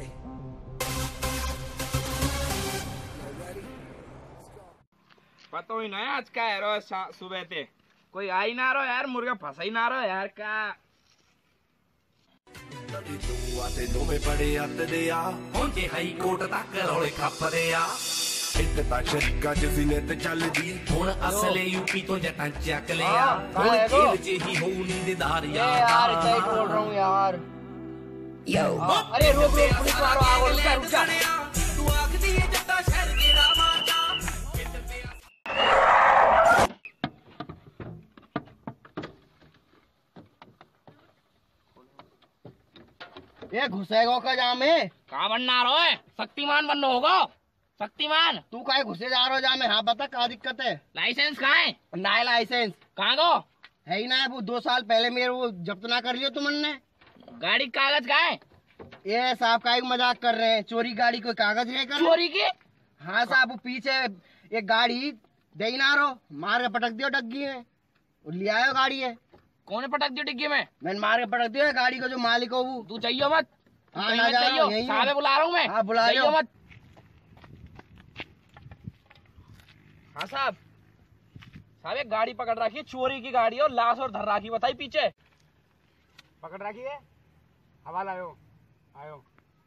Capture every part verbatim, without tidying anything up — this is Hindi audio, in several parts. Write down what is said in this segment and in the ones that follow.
पता ही ना आज का है रो सुबह ते कोई आई ना रो यार मुर्गा फंसा ही ना रो यार का आते दोवें बड़े हत्थे आ पहुंचे हाई कोर्ट तक रौले खपदे आ इत्ते ता शरीका च सीने ते चलदी हुण असले यूपी तो जटां चक लिया हुण जेल च ही हो नींददार यार यार सही बोल रहा हूं यार यो अरे रुक रुक पुलिस वालों आओ रुक जा रुक जा तू आखदी है जट्टा शहर केड़ा मारदा ये घुसेगा का जामे कहा बनना रो है शक्तिमान बनना होगा शक्तिमान तू काहे घुसे जा रहा जामे हाँ बता क्या दिक्कत है लाइसेंस कहाँ है ना लाइसेंस कहाँ गो है ही ना वो दो साल पहले मेरे वो जब्त ना कर लियो तुमने गाड़ी कागज कहाँ है ये साहब का मजाक कर रहे हैं चोरी गाड़ी कोई कागज लेकर चोरी की हाँ साहब वो पीछे एक गाड़ी दे ना रो मार के पटक दियो डग्गी में ले आयो गाड़ी है कौन पटक दियो डिग्गी में मैंने मार के पटक दिया गाड़ी को जो मालिक हो वो तू चाहिए मत हाँ ना जाओ साहब बुला रहा हूँ मैं हाँ बुला लो मत हाँ साहब साहब एक गाड़ी पकड़ रखी चोरी की गाड़ी और लाश और धर राखी बताई पीछे पकड़ रखी है हवाला आयो आयो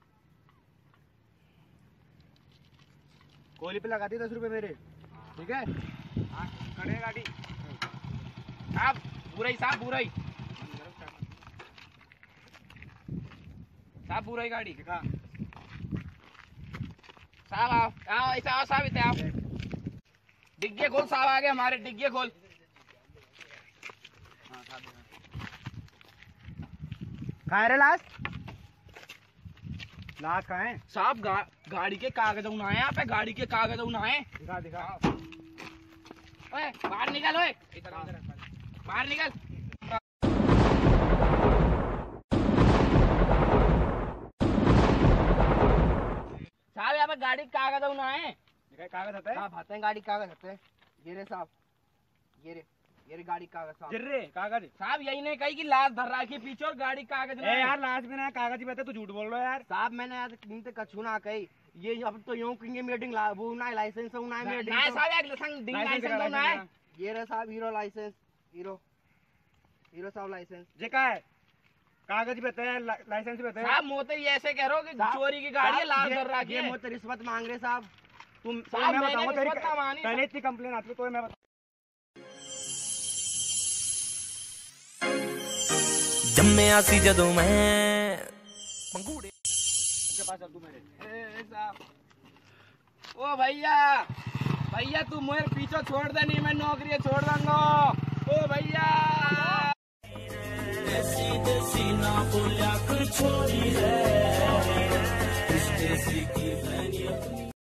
कोहली पे लगा दी दस रुपए मेरे ठीक है हाँ खड़े गाड़ी साहब पूरा ही साहब पूरा ही साहब पूरा ही गाड़ी दिखा साहब आओ आओ ऐसा आओ साहब इतने आओ डिग्गे खोल साहब आ गए हमारे डिग्गे खोल कहाँ है लाश लाश कहाँ है साहब गा, गाड़ी के कागज उनाए यहाँ पे गाड़ी के कागज उनाए दिखा दिखा ओए बाहर निकल ओए बाहर निकल साहब यहाँ पे गाड़ी कागज उनाए कागज आता है साहब आते हैं गाड़ी कागज आते हैं ये रे साहब ये रे ये रे गाड़ी कागज साहब गिर रे कागज साहब यही नहीं कही कि लाश धर राखी पीछे और गाड़ी कागज ए यार लाश में ना कागज ही बता तू झूठ बोल रहा है यार साहब मैंने आज नींद कछु ना कही ये अब तो यूं कहेंगे मीटिंग ला वो ना लाइसेंस हो ना मीटिंग ना साहब एक संग डिंग लाइसेंस तो ना है ये रे साहब हीरो लाइसेंस हीरो हीरो साहब लाइसेंस जे का है कागज भी बताया लाइसेंस भी बताया साहब मोते ये ऐसे कह रहे हो कि चोरी की गाड़ी है लाश धर राखी ये है मोते रिश्वत मांग रहे साहब तुम साहब मैं मैंने बताऊंगा तेरी रिश्वत ना मानी पहले इतनी कंप्लेन आती है तो मैं जम्मे आसी जदों मैं पंगूड़े के पास चल तू मेरे ए साहब ओ भैया भैया तू मेरे पीछे छोड़ दे नहीं मैं नौकरी छोड़ दूंगा ओ भैया देसी देसी ना बोलिया कुछ छोरी है